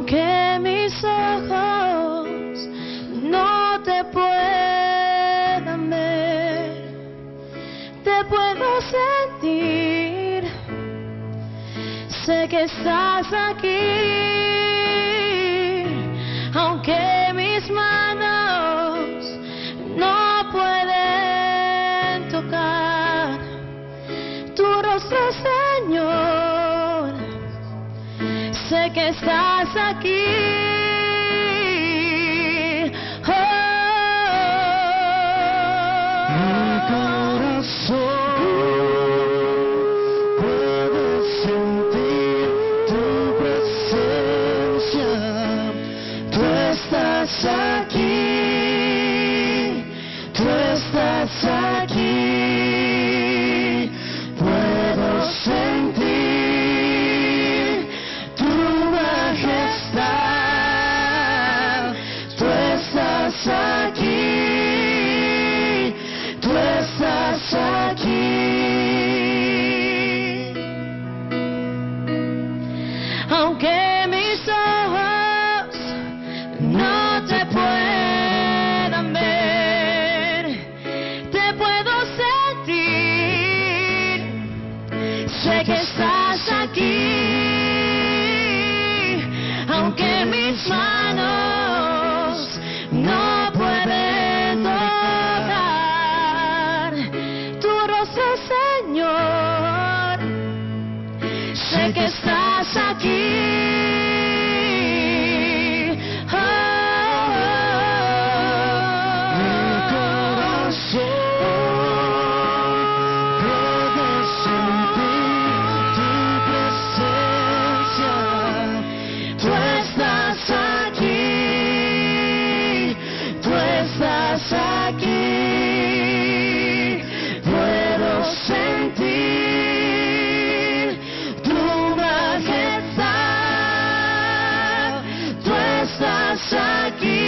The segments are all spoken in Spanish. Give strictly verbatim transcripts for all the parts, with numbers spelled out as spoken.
Aunque mis ojos no te puedan ver, te puedo sentir. Sé que estás aquí, aunque mis manos no pueden tocar tu rostro, Señor. Sé que estás aquí. Oh, mi corazón puede sentir tu presencia. Tú estás aquí, tú estás aquí. Puedo sentir tu majestad. Tú estás aquí, tú estás aquí. aunque mis ojos no te puedan ver, te puedo sentir. Sé que estás aquí, aunque mis manos no pueden tocar tu rostro, Señor. Sé que estás aquí. Oh, Mi corazón puede sentir tu presencia. Tú estás aquí, tú estás aquí. Puedo sentir tu majestad. Tú estás aquí,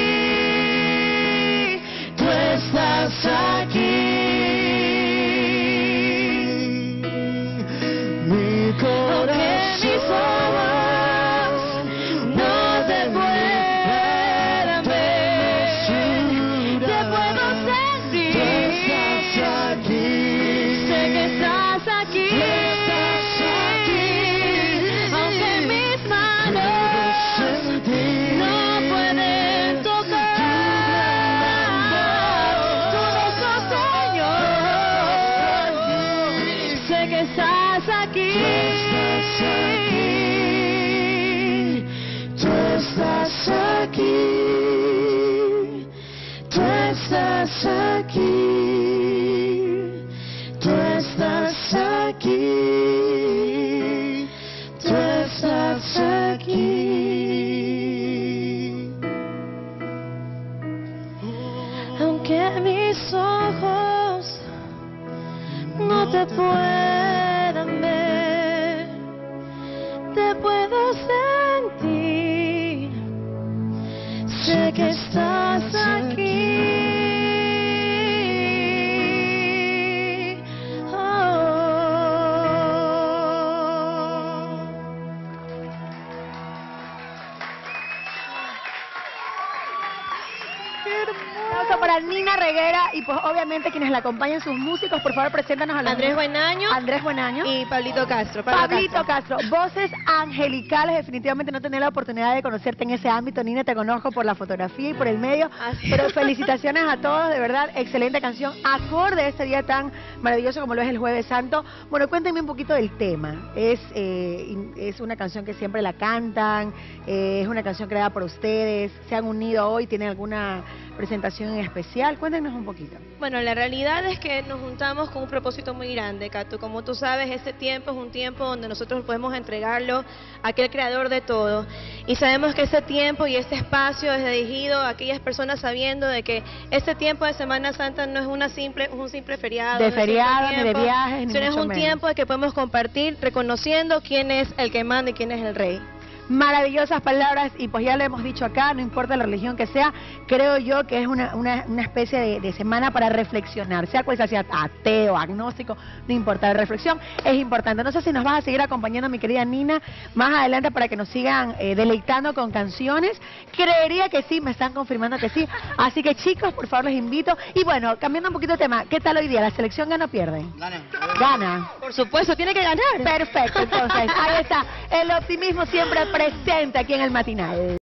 tú estás aquí. Mi corazón no te puedan ver, te puedo sentir. Tú estás aquí. Sé que estás aquí, Tú estás aquí. aunque mis Puedo manos sentir no pueden tocar tu rostro, Señor. Sé que estás aquí. Tú estás aquí. Tú estás aquí. Tú estás aquí. Tú estás aquí. Aunque mis ojos no te puedan ver, te puedo sentir. Sé que estás aquí. Oh. Aplauso para Nina Reguera y pues obviamente quienes la acompañan, sus músicos. Por favor, preséntanos a los Andrés Buenaño Andrés Buenaño y Pablito Castro. Pablo Pablito Castro. Voces angelicales. Definitivamente no tenía la oportunidad de conocerte en ese ámbito. Nina, te conozco por la fotografía y por el medio. Así. Pero felicitaciones a todos, de verdad. Excelente canción. Acorde a este día tan maravilloso como lo es el Jueves Santo. Bueno, cuéntenme un poquito del tema. Es, eh, in- es una canción que siempre la cantan. eh, es una canción creada por ustedes. Se han unido hoy. ¿Tienen alguna presentación en especial? Cuéntenos un poquito. Bueno, la realidad es que nos juntamos con un propósito muy grande, Cato. Como tú sabes, este tiempo es un tiempo donde nosotros podemos entregarlo a aquel creador de todo. Y sabemos que ese tiempo y este espacio es dirigido a aquellas personas sabiendo de que este tiempo de Semana Santa no es una simple, un simple feriado. De no es un feriado, simple ni de tiempo, viajes, ni sino es mucho un menos. tiempo de que podemos compartir reconociendo quién es el que manda y quién es el rey. maravillosas palabras y pues ya lo hemos dicho acá, no importa la religión que sea, creo yo que es una, una, una especie de, de semana para reflexionar, sea cual sea, sea ateo, agnóstico, no importa, la reflexión es importante. No sé si nos vas a seguir acompañando, mi querida Nina, más adelante para que nos sigan eh, deleitando con canciones. Creería que sí, me están confirmando que sí. Así que chicos, por favor les invito. Y bueno, cambiando un poquito de tema, ¿qué tal hoy día? ¿La selección gana o pierde? Gana. Gana. Por supuesto, tiene que ganar. Perfecto, entonces, ahí está. El optimismo siempre presente aquí en el matinal.